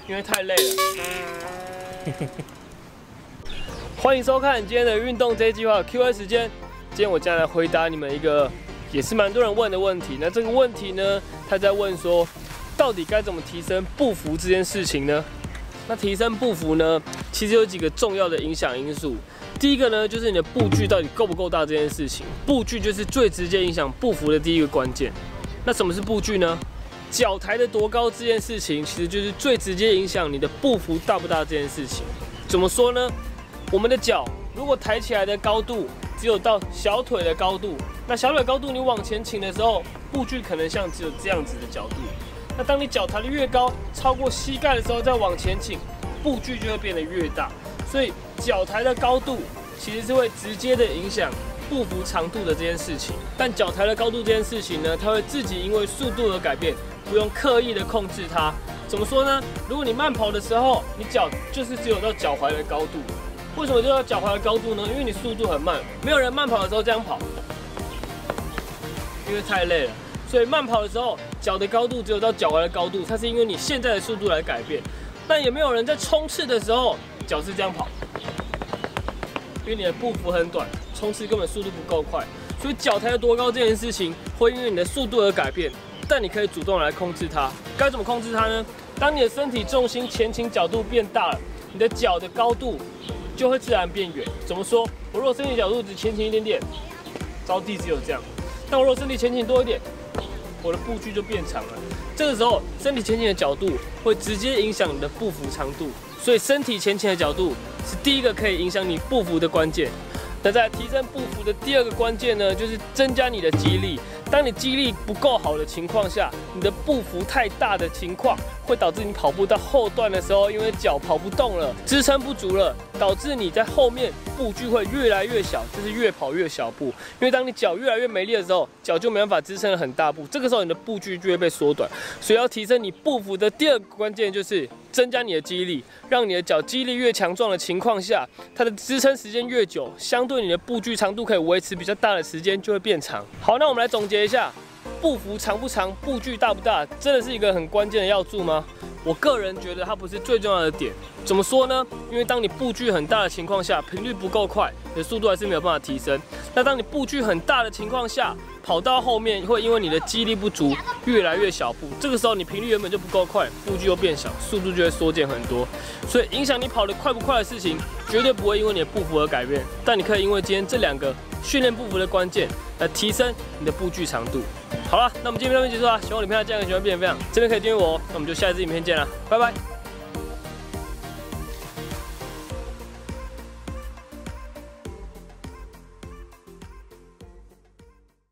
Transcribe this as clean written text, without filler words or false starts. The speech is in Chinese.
因为太累了。欢迎收看今天的运动这一计划 Q&A 时间。今天我将来回答你们一个也是蛮多人问的问题。那这个问题呢，他在问说，到底该怎么提升步幅这件事情呢？那提升步幅呢，其实有几个重要的影响因素。第一个呢，就是你的步距到底够不够大这件事情。步距就是最直接影响步幅的第一个关键。那什么是步距呢？脚抬得多高这件事情，其实就是最直接影响你的步幅大不大这件事情。怎么说呢？我们的脚如果抬起来的高度只有到小腿的高度，那小腿高度你往前倾的时候，步距可能像只有这样子的角度。那当你脚抬得越高，超过膝盖的时候再往前倾，步距就会变得越大。所以脚抬的高度其实是会直接的影响步幅长度的这件事情。但脚抬的高度这件事情呢，它会自己因为速度而改变，不用刻意的控制它。怎么说呢？如果你慢跑的时候，你脚就是只有到脚踝的高度。为什么就到脚踝的高度呢？因为你速度很慢，没有人慢跑的时候这样跑，因为太累了。所以慢跑的时候，脚的高度只有到脚踝的高度，它是因为你现在的速度来改变。但也没有人在冲刺的时候脚是这样跑，因为你的步幅很短，冲刺根本速度不够快。所以脚抬得多高这件事情会因为你的速度而改变，但你可以主动来控制它。该怎么控制它呢？当你的身体重心前倾角度变大了，你的脚的高度就会自然变远。怎么说？我如果身体角度只前倾一点点，着地只有这样；但我如果身体前倾多一点，我的步距就变长了。这个时候，身体前倾的角度会直接影响你的步幅长度，所以身体前倾的角度是第一个可以影响你步幅的关键。那在提升步幅的第二个关键呢，就是增加你的肌力。当你肌力不够好的情况下，你的步幅太大的情况，会导致你跑步到后段的时候，因为脚跑不动了，支撑不足了，导致你在后面步距会越来越小，就是越跑越小步。因为当你脚越来越没力的时候，脚就没办法支撑了很大步，这个时候你的步距就会被缩短。所以要提升你步幅的第二个关键就是增加你的肌力，让你的脚肌力越强壮的情况下，它的支撑时间越久，相对你的步距长度可以维持比较大的时间就会变长。好，那我们来总结一下，步幅长不长，步距大不大，真的是一个很关键的要素吗？我个人觉得它不是最重要的点。怎么说呢？因为当你步距很大的情况下，频率不够快，你的速度还是没有办法提升。那当你步距很大的情况下，跑到后面会因为你的肌力不足，越来越小步。这个时候你频率原本就不够快，步距又变小，速度就会缩减很多。所以影响你跑得快不快的事情，绝对不会因为你的步幅而改变。但你可以因为今天这两个训练步幅的关键，来提升你的步距长度。好了，那我们今天影片结束啦。喜欢我的影片，记得喜欢并分享，这边可以订阅我哦。那我们就下一支影片见啦，拜拜。